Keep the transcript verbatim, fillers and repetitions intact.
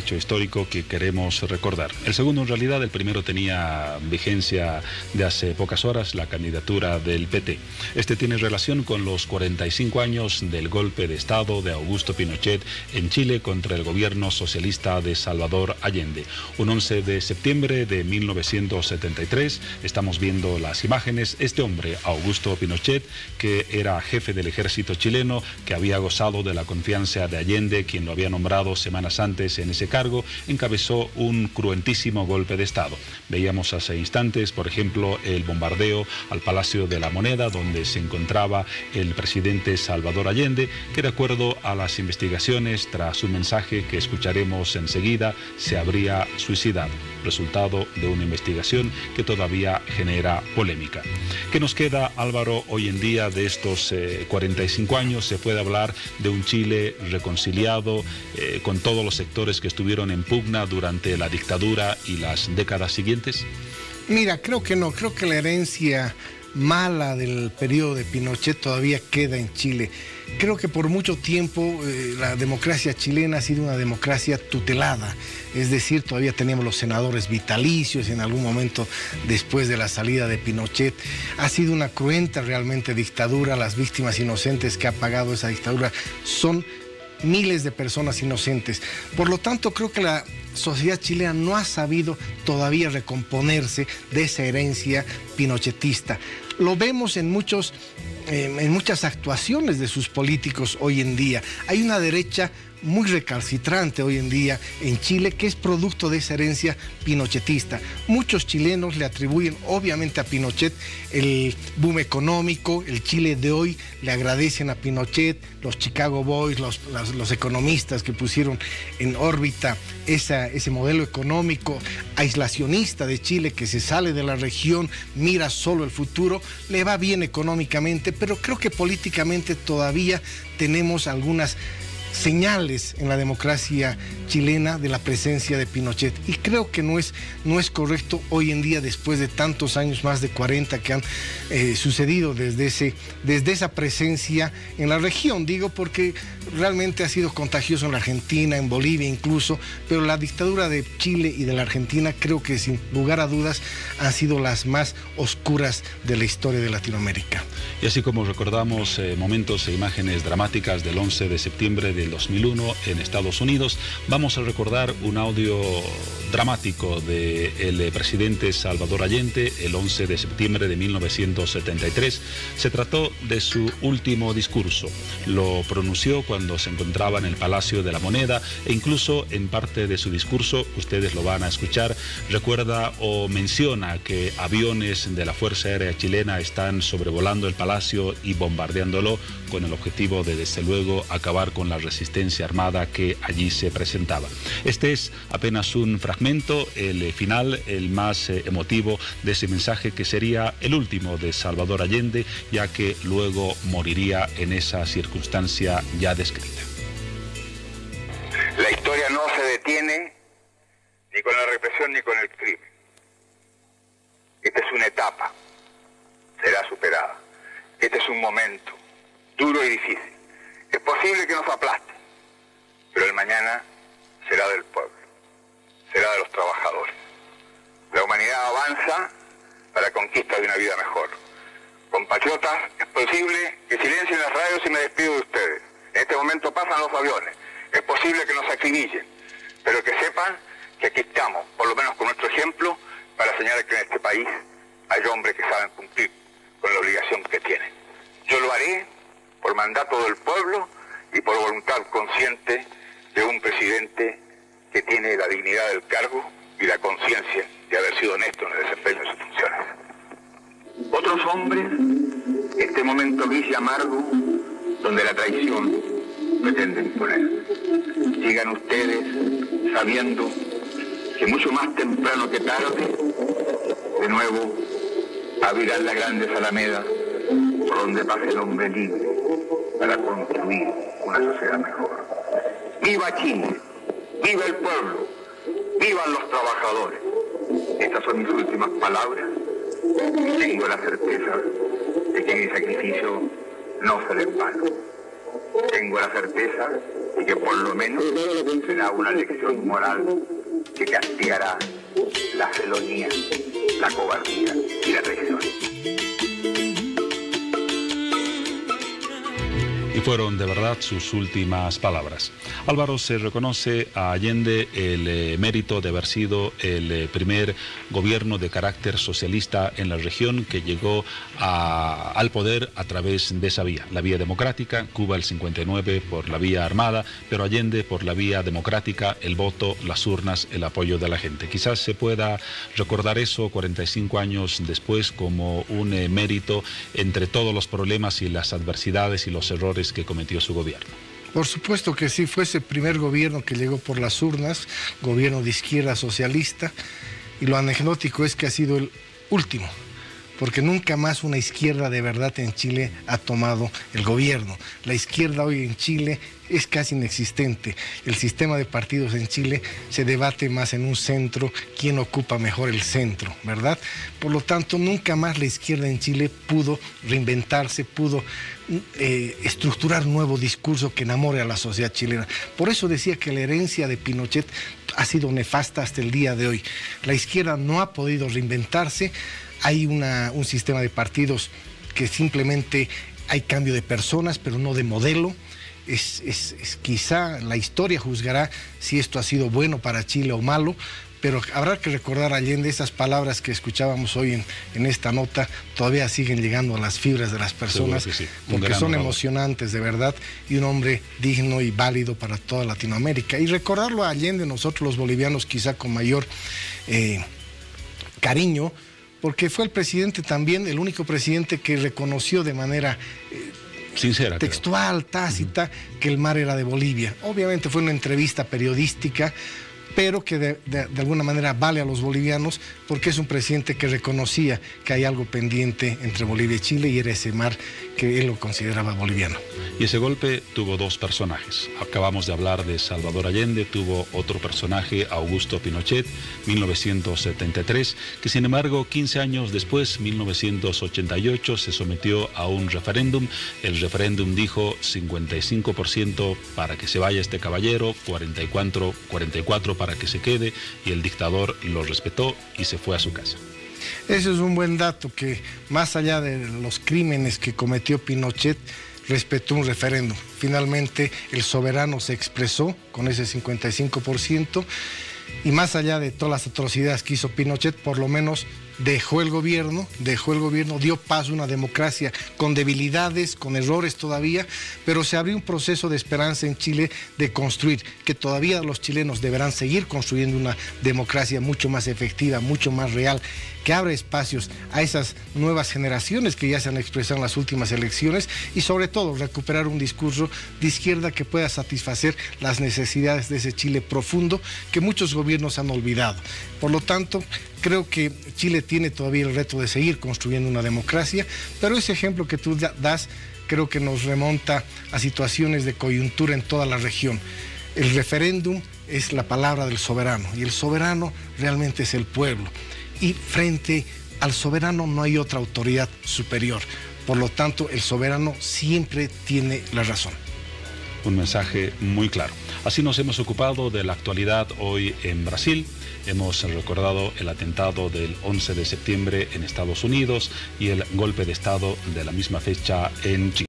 hecho histórico que queremos recordar. El segundo, en realidad, el primero tenía vigencia de hace pocas horas, la candidatura del P T. Este tiene relación con los cuarenta y cinco años del golpe de Estado de Augusto Pinochet en Chile contra el gobierno socialista de Salvador Allende. Un once de septiembre de mil novecientos setenta y tres, estamos viendo las imágenes, este hombre, Augusto Pinochet, que era jefe del ejército chileno, que había gozado de la confianza de Allende, quien lo había nombrado semanas antes en ese cargo, encabezó un cruentísimo golpe de Estado. Veíamos hace instantes, por ejemplo, el bombardeo al Palacio de la Moneda, donde se encontraba el presidente Salvador Allende, que de acuerdo a las investigaciones, tras un mensaje que escucharemos enseguida, se habría suicidado, resultado de una investigación que todavía genera polémica. ¿Qué nos queda, Álvaro, hoy en día de estos eh, cuarenta y cinco años? ¿Se puede hablar de un Chile reconciliado eh, con todos los sectores que estuvieron en pugna durante la dictadura y las décadas siguientes? Mira, creo que no, creo que la herencia mala del periodo de Pinochet todavía queda en Chile. Creo que por mucho tiempo eh, la democracia chilena ha sido una democracia tutelada, es decir, todavía teníamos los senadores vitalicios en algún momento después de la salida de Pinochet. Ha sido una cruenta realmente dictadura, las víctimas inocentes que ha pagado esa dictadura son miles de personas inocentes. Por lo tanto, creo que la sociedad chilena no ha sabido todavía recomponerse de esa herencia pinochetista. Lo vemos en muchos, eh, en muchas actuaciones de sus políticos hoy en día. Hay una derecha muy recalcitrante hoy en día en Chile, que es producto de esa herencia pinochetista. Muchos chilenos le atribuyen obviamente a Pinochet el boom económico, el Chile de hoy le agradecen a Pinochet, los Chicago Boys, los, los, los economistas que pusieron en órbita esa, ese modelo económico aislacionista de Chile, que se sale de la región, mira solo el futuro, le va bien económicamente, pero creo que políticamente todavía tenemos algunas señales en la democracia chilena de la presencia de Pinochet, y creo que no es, no es correcto hoy en día, después de tantos años, más de cuarenta que han eh, sucedido desde, ese, desde esa presencia en la región, digo porque realmente ha sido contagioso en la Argentina, en Bolivia incluso, pero la dictadura de Chile y de la Argentina creo que sin lugar a dudas han sido las más oscuras de la historia de Latinoamérica. Y así como recordamos eh, momentos e imágenes dramáticas del once de septiembre del dos mil uno en Estados Unidos, vamos a recordar un audio dramático del eh, presidente Salvador Allende el once de septiembre de mil novecientos setenta y tres. Se trató de su último discurso. Lo pronunció cuando se encontraba en el Palacio de la Moneda, e incluso en parte de su discurso, ustedes lo van a escuchar, recuerda o menciona que aviones de la Fuerza Aérea Chilena están sobrevolando el palacio y bombardeándolo con el objetivo de, desde luego, acabar con la resistencia armada que allí se presentaba. Este es apenas un fragmento, el final, el más eh, emotivo de ese mensaje, que sería el último de Salvador Allende, ya que luego moriría en esa circunstancia ya descrita. La historia no se detiene ni con la represión ni con el crimen. Esta es una etapa, será superada. Este es un momento duro y difícil. Es posible que nos aplaste, pero el mañana será del pueblo, será de los trabajadores. La humanidad avanza para la conquista de una vida mejor. Compatriotas, es posible que silencien las radios y me despido de ustedes. En este momento pasan los aviones. Es posible que nos acribillen, pero que sepan que aquí estamos, por lo menos con nuestro ejemplo, para señalar que en este país hay hombres que saben cumplir con la obligación que tienen. Yo lo haré por mandato del pueblo y por voluntad consciente de un presidente que tiene la dignidad del cargo y la conciencia de haber sido honesto en el desempeño de sus funciones. Otros hombres, este momento gris y amargo, donde la traición pretende imponer. Sigan ustedes sabiendo que mucho más temprano que tarde, de nuevo, abrirán las grandes alamedas por donde pase el hombre libre para construir una sociedad mejor. ¡Viva Chile! ¡Viva el pueblo! ¡Vivan los trabajadores! Estas son mis últimas palabras. Tengo la certeza de que mi sacrificio no será en vano. Tengo la certeza y que por lo menos será una lección moral que castigará la felonía, la cobardía y la traición. Y fueron de verdad sus últimas palabras. Álvaro se reconoce a Allende el eh, mérito de haber sido el eh, primer gobierno de carácter socialista en la región que llegó a, al poder a través de esa vía, la vía democrática, Cuba el cincuenta y nueve por la vía armada, pero Allende por la vía democrática, el voto, las urnas, el apoyo de la gente. Quizás se pueda recordar eso cuarenta y cinco años después como un eh, mérito entre todos los problemas y las adversidades y los errores que cometió su gobierno. Por supuesto que sí, fue ese primer gobierno que llegó por las urnas, gobierno de izquierda socialista, y lo anecdótico es que ha sido el último, porque nunca más una izquierda de verdad en Chile ha tomado el gobierno. La izquierda hoy en Chile es casi inexistente. El sistema de partidos en Chile se debate más en un centro, quién ocupa mejor el centro, ¿verdad? Por lo tanto, nunca más la izquierda en Chile pudo reinventarse, pudo eh, estructurar un nuevo discurso que enamore a la sociedad chilena. Por eso decía que la herencia de Pinochet ha sido nefasta hasta el día de hoy. La izquierda no ha podido reinventarse. Hay una, un sistema de partidos que simplemente hay cambio de personas, pero no de modelo. Es, es, es, quizá la historia juzgará si esto ha sido bueno para Chile o malo, pero habrá que recordar a Allende. Esas palabras que escuchábamos hoy en, en esta nota todavía siguen llegando a las fibras de las personas, sí, sí. porque son honor. emocionantes de verdad, y un hombre digno y válido para toda Latinoamérica. Y recordarlo a Allende, nosotros los bolivianos quizá con mayor eh, cariño, porque fue el presidente también, el único presidente que reconoció de manera eh, sincera, textual, creo. tácita, uh-huh. que el mar era de Bolivia. Obviamente fue una entrevista periodística, pero que de, de, de alguna manera vale a los bolivianos, porque es un presidente que reconocía que hay algo pendiente entre Bolivia y Chile, y era ese mar que él lo consideraba boliviano. Y ese golpe tuvo dos personajes. Acabamos de hablar de Salvador Allende, tuvo otro personaje, Augusto Pinochet, mil novecientos setenta y tres, que sin embargo quince años después, mil novecientos ochenta y ocho, se sometió a un referéndum. El referéndum dijo cincuenta y cinco por ciento para que se vaya este caballero, cuarenta y cuatro por ciento para que se quede, y el dictador lo respetó y se fue a su casa. Ese es un buen dato, que más allá de los crímenes que cometió Pinochet, respetó un referéndum. Finalmente el soberano se expresó con ese cincuenta y cinco por ciento, y más allá de todas las atrocidades que hizo Pinochet, por lo menos dejó el gobierno, dejó el gobierno, dio paso a una democracia con debilidades, con errores todavía, pero se abrió un proceso de esperanza en Chile de construir, que todavía los chilenos deberán seguir construyendo una democracia mucho más efectiva, mucho más real, que abra espacios a esas nuevas generaciones que ya se han expresado en las últimas elecciones, y sobre todo recuperar un discurso de izquierda que pueda satisfacer las necesidades de ese Chile profundo que muchos gobiernos han olvidado. Por lo tanto, creo que Chile tiene todavía el reto de seguir construyendo una democracia, pero ese ejemplo que tú das creo que nos remonta a situaciones de coyuntura en toda la región. El referéndum es la palabra del soberano, y el soberano realmente es el pueblo, y frente al soberano no hay otra autoridad superior. Por lo tanto, el soberano siempre tiene la razón. Un mensaje muy claro. Así nos hemos ocupado de la actualidad hoy en Brasil. Hemos recordado el atentado del once de septiembre en Estados Unidos y el golpe de Estado de la misma fecha en Chile.